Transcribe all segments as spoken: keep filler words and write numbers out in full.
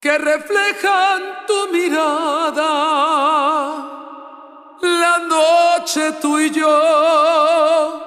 que reflejan tu mirada, la noche tú y yo.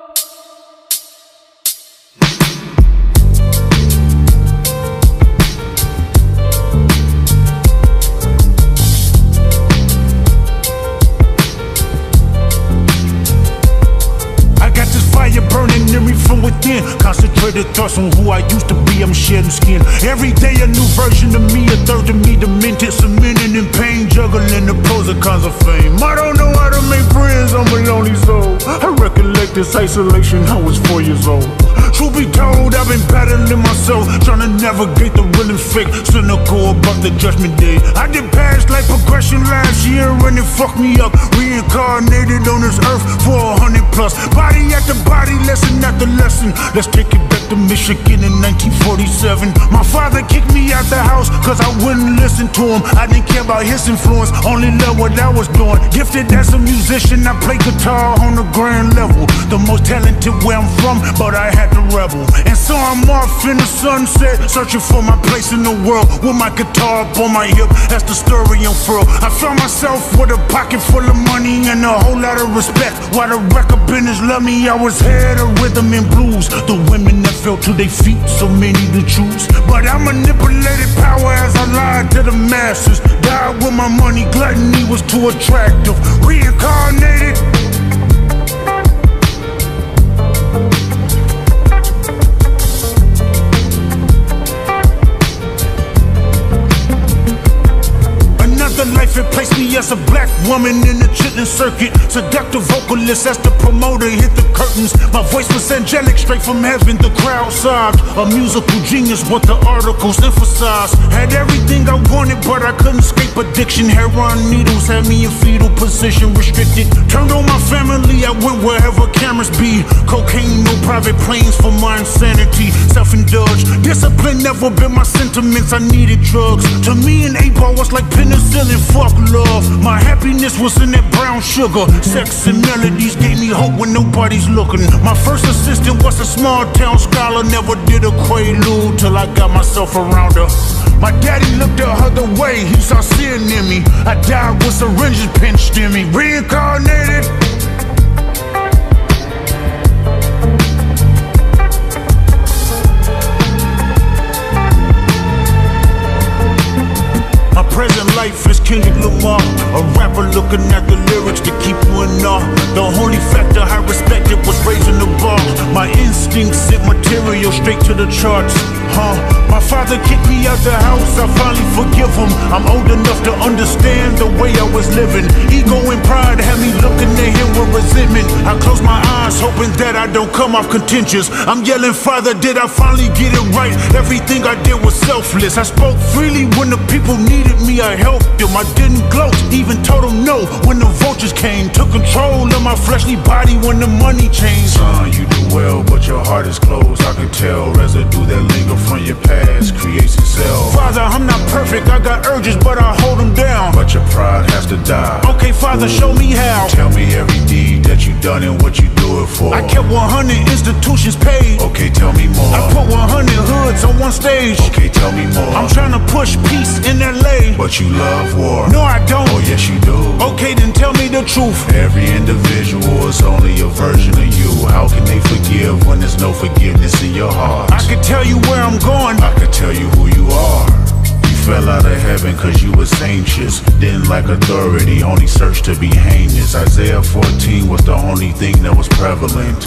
Fire burning in me from within. Concentrated thoughts on who I used to be. I'm shedding skin. Every day a new version of me, a third of me demented, cemented in pain, juggling the pros and cons of fame. I don't know how to make friends, I'm a lonely soul. I recollect this isolation, I was four years old. Truth be told, I've been battling myself, trying to navigate the real and fake, cynical about the judgment day. I did past life progression last year and it fucked me up. Reincarnated on this earth for a hundred plus. Body after body, lesson after lesson. Let's take it back to Michigan in nineteen forty-seven. My father kicked me out the house cause I wouldn't listen to him. I didn't care about his influence, only loved what I was doing. Gifted as a musician, I play guitar on the grand level. The most talented where I'm from, but I had to rebel. And so I'm off in the sunset, searching for my place in the world, with my guitar up on my hip, that's the story unfurled. I found myself with a pocket full of money and a whole lot of respect. While the record business loved me, I was head of rhythm and blues. The women that fell to their feet, so many to choose. But I manipulated power as I lied to the masses. Died with my money, gluttony was too attractive. Reincarnated. Life it placed me as a black woman in the chitlin circuit. Seductive vocalist as the promoter hit the curtains. My voice was angelic, straight from heaven. The crowd sobbed. A musical genius, what the articles emphasized. Had everything I wanted, but I couldn't escape addiction. Heroin needles had me in fetal position, restricted. Turned on my family, I went wherever cameras be. Cocaine, no private planes for my insanity. Self-indulged, discipline never been my sentiments. I needed drugs. To me, an eight ball was like penicillin. Fuck love, my happiness was in that brown sugar. Sex and melodies gave me hope when nobody's looking. My first assistant was a small town scholar. Never did a quaalude till I got myself around her. My daddy looked the other way, he saw sin in me. I died with syringes pinched in me. Reincarnated. Present life is Kendrick Lamar, a rapper looking at the lyrics to keep you in awe. The only factor I respected was raising the bar. My instincts sent material straight to the charts. Huh? My father kicked me out the house, I finally forgive him. I'm old enough to understand the way I was living. Ego and pride had me looking at him with resentment. I close my eyes hoping that I don't come off contentious. I'm yelling, Father, did I finally get it right? Everything I did was selfless. I spoke freely when the people needed me, I helped them. I didn't gloat, even told them no when the vultures came. Took control of my fleshly body when the money changed. Son, you do well, but your heart is closed. I can tell residue that linger from your past creates itself. Father, I'm not perfect, I got urges, but I hold them down. But your pride has to die. Okay, Father, ooh, show me how. Tell me every deed that you done and what you do it for. I kept one hundred institutions paid. Okay, tell me more. I put one hundred hoods on one stage. Okay, tell me more. I'm trying to push peace in L A, but you love war. No, I don't. Oh, yes, you do. Okay, then tell me the truth. Every individual is only a version of you. How can they forgive when there's no forgiveness in your heart? I can tell you where I'm going. I can tell you who you are. You fell out of heaven cause you was anxious. Didn't like authority, only searched to be heinous. Isaiah fourteen was the only thing that was prevalent.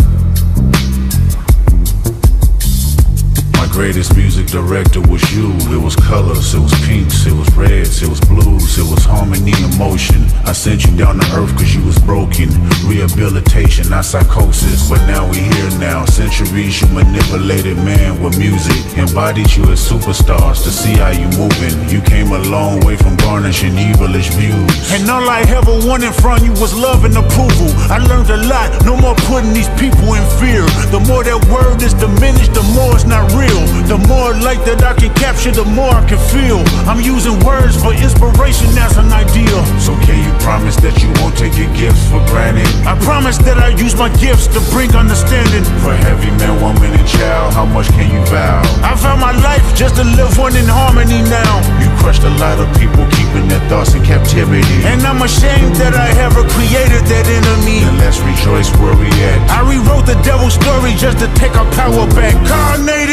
Greatest music director was you. It was colors, it was pinks, it was reds, it was blues, it was harmony and motion. I sent you down to earth cause you was broken. Rehabilitation, not psychosis, but now we here now. Centuries you manipulated man with music. Embodied you as superstars to see how you moving. You came a long way from garnishing evilish views. And all I ever wanted from you was love and approval. I learned a lot, no more putting these people in fear. The more that word is diminished, the more it's not real. The more light that I can capture, the more I can feel. I'm using words for inspiration as an ideal. So can you promise that you won't take your gifts for granted? I promise that I use my gifts to bring understanding. For every man, woman, and child, how much can you vow? I vow my life just to live one in harmony now. You captivity. And I'm ashamed that I ever created that enemy. And let's rejoice where we at. I rewrote the devil's story just to take our power back. Carnage.